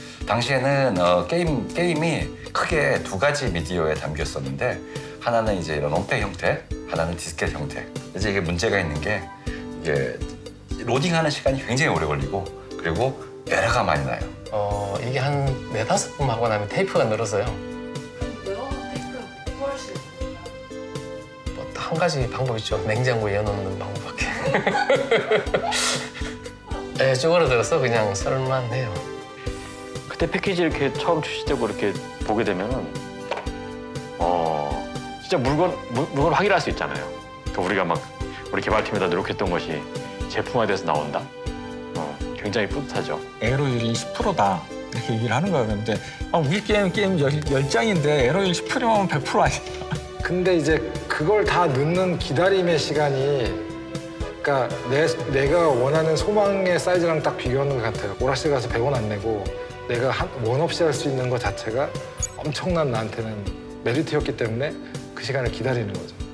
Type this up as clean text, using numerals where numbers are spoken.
당시에는 게임이 크게 두 가지 미디어에 담겼었는데 하나는 이제 이런 롱텍 형태, 하나는 디스켓 형태. 이제 이게 문제가 있는 게 이게 로딩하는 시간이 굉장히 오래 걸리고 그리고 에러가 많이 나요. 이게 한 4-5번 하고 나면 테이프가 늘어서요. 여러 테이프를 구할 수 있습니다. 뭐 한 가지 방법 있죠. 냉장고에 넣는 방법밖에. 네, 쭈그러들어서 그냥 썰만 해요. 그때 패키지를 이렇게 처음 출시되고 이렇게 보게 되면은 진짜 물건 확인할 수 있잖아요. 그 우리가 막 우리 개발팀에다 노력했던 것이 제품화돼서 나온다. 굉장히 뿌듯하죠. 에러율이 10%다 이렇게 얘기를 하는 거예요. 근데 우리 게임 10장인데 에러율 10%면 100% 아니야. 근데 이제 그걸 다 넣는 기다림의 시간이 그러니까 내가 원하는 소망의 사이즈랑 딱 비교하는 것 같아요. 오락실 가서 100원 안 내고 내가 원 없이 할 수 있는 것 자체가 엄청난 나한테는 메리트였기 때문에 그 시간을 기다리는 거죠.